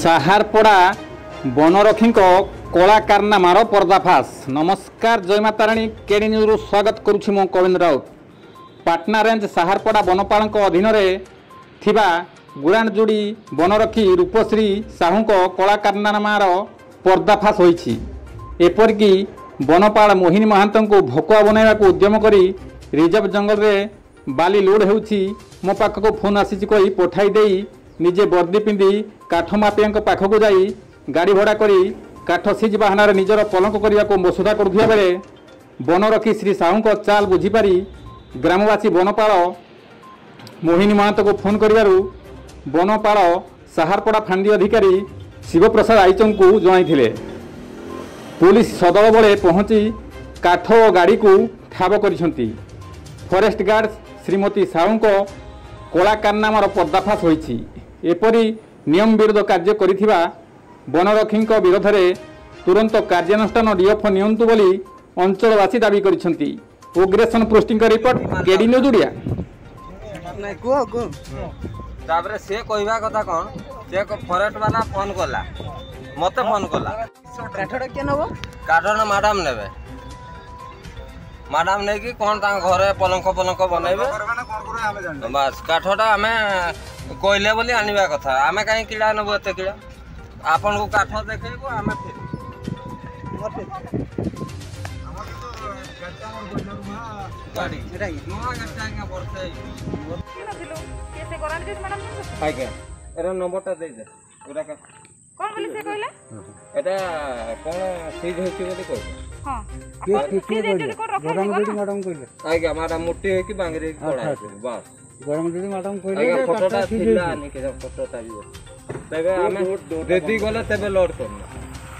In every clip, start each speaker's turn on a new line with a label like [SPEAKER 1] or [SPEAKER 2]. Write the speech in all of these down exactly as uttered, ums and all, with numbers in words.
[SPEAKER 1] साहारपड़ा बनरक्षी कला कारनामार पर्दाफाश। नमस्कार, जय माता राणी। केडी न्यूज स्वागत करुछि मो कविंद्र राउत। पाटना रेंज साहारपड़ा बनपाल अधीन थिबा गुराणजोड़ी बनरक्षी रूपश्री साहू कला कारनामार पर्दाफाश होइछि। एपरिकी बनपाल मोहिनी महांत को भकुआ बनैवा उद्यम करी रिजर्व जंगल रे बाली लोड होउछि। मो पाखक फोन आसी कही पठाई देई निजे वर्दी पिंधि काठ माफिया पाखक जाई गाड़ी भड़ा करी काठ सीज बाहन निजर पलंक करने को मसुदा करुवा बेले बनरक्षी श्री साहू चाल बुझीपारी ग्रामवासी बनपाल मोहिनी महांत को फोन करू बनपाल साहारपड़ा फांडी अधिकारी शिवप्रसाद आईचंद को जणाइथिले। पुलिस सदल बले पहुंची काठ और गाड़ी को ठाब करिसंती। फॉरेस्ट गार्ड श्रीमती साहू कला कारनामार पर्दाफाश होइछि। एपरी नियम विरोध कार्य करिथिबा बनरक्षी विरोध में तुरंत कार्यानुष्ठान डीएफ नियंतु बोली अंचलवासी दाबी करिसंती। उग्रेशन posting report KD news Odia.
[SPEAKER 2] तापर से कहवा कथा कौन से फॉरेस्ट वाला फोन कला मत फोन कला
[SPEAKER 3] काठटा के नबो
[SPEAKER 2] काठना मैडम नेबे मैडम नहीं कि कौन घरे पलंक पलंक बनइबे बस काठटा आम कहले बोली आनिबा कथा आम कहीं किड़ा नबो एते किड़ा आपन को काठ देखैबो आम फिर गाड़ी एटा नवा गट्टा के परसे कैसे करान जे मैडम आगे एरा नंबरटा दे दे ओरा का
[SPEAKER 4] कौन बोली से कहले
[SPEAKER 2] एटा कोन सीज होछि बोली कहले
[SPEAKER 4] हां
[SPEAKER 3] के के गरमजोड़ी मैडम कहले
[SPEAKER 2] आगे मैडम मोटी है कि बांगरे की पड़ा है बस
[SPEAKER 3] गरमजोड़ी मैडम कहले
[SPEAKER 2] आगे फोटोटा थिला आनी के फोटोटा भी तबे हमें देदी गले तबे लोड करना।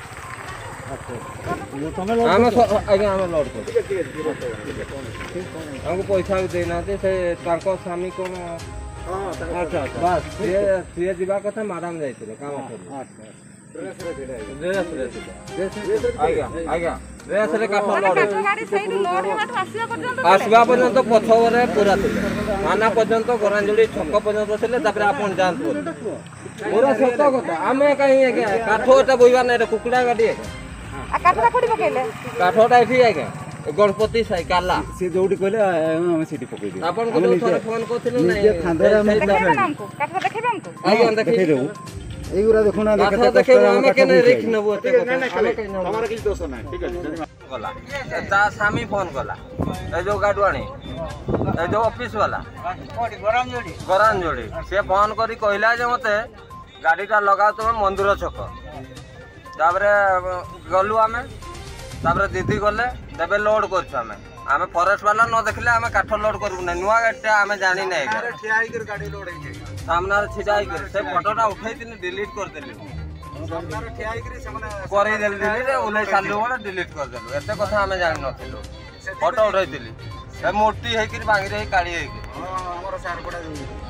[SPEAKER 3] अच्छा तमे लोड
[SPEAKER 2] हम आगे हम लोड कर ठीक है ठीक है हमको पैसा भी देना दे से तांको स्वामी को हां अच्छा अच्छा बस से से दिबा कथा मैडम जाइतिले काम कर। अच्छा ड्रेस रे ड्रेस रे ड्रेस आगे आगे ड्रेस रे काठ लोड
[SPEAKER 4] गाड़ी साइड लोड हेबाट आसीबा पर्यंत
[SPEAKER 2] आसीबा पर्यंत पथवरे पूरा थिले माना पर्यंत गरांजोड़ी छक पर्यंत थिले तापर आपन जान पूरा सत कथा आमे कहीं काठटा बोइबा नै कुकुड़ा गाड़ी
[SPEAKER 4] आ काठटा कोडी पकेले
[SPEAKER 2] काठटा एठी आगे गणपति साई काला
[SPEAKER 3] से जोडी कहले हम सिटी पकई दे
[SPEAKER 2] आपन को थोड़ा फोन करथिल नै
[SPEAKER 3] ये खांदरा में
[SPEAKER 4] हमको काठटा देखेबे हमको
[SPEAKER 2] आगे देखै देबो
[SPEAKER 3] एगुरा देखो ना
[SPEAKER 2] देखते देखे हम के नै रिख नबो ते
[SPEAKER 3] हमारा किछ दोष नै ठीक है
[SPEAKER 2] गला ता सामी फोन गला ए जो गाडवाणी ए जो ऑफिस वाला कोडी गरम जोड़ी गरम जोड़ी से फोन करी कहला जे मते गाड़ीटा लगाओ तुम मंदिर छक तापरे गलु आमे तापरे दीदी गले तबे लोड करछु आमे आमे फॉरेस्ट वाला न देखले आमे काठ लोड करबु नै नुवा गाडीटा आमे जानि नै अरे ठिया ही कर गाड़ी लोड हे सामना रे छिजाई कर से फोटोटा उठाई दिन डिलीट कर देली सामना रे ठिया ही कर से माने करे देली देली रे ओले चालू वाला डिलीट कर देलु एते कथा आमे जानि नथिलु फोटो उठाई देली से मोटी हे कि बांगी रे काली हे हां हमर सार पडा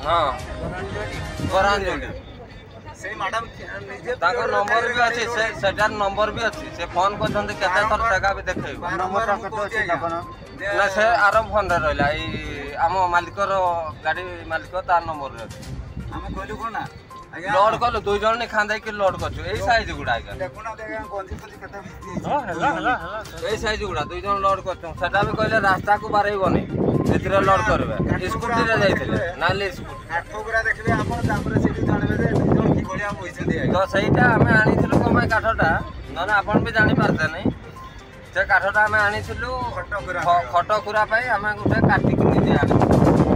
[SPEAKER 2] हां गरान जोडी से मैडम निजे ताको नंबर भी अछि से सेटार नंबर भी अछि से फोन करछन केते थर जगह भी देखैबो नंबर कत अछि अपन ना से आरम फोन रे रहला ई हम मालिकर गाड़ी मालिक तार नंबर रे हम कहलु कोन ना लोड कलो दुई जण ने खांदै के लोड करछु एई साइज गुडा आगे देखो ना देखा कोंची कोंची कते हां हला हला एई साइज गुडा दुई जण लोड करछु सेटा भी कहले रास्ता को बारैबो नै एतरे लोड करबे स्कूटी रे जाइथिले नाली स्कूटी काठोगरा देखबे आपण तापर सेठी जानबे जे जण की बढ़िया पैसा दे तो सहीटा हमें आनिथिलु कमाय काठटा न ना आपण भी जानि पारते नै से काठटा हमें आनिथिलु खटकुरा खटकुरा पई हमें गुटे काटी के निजे आनि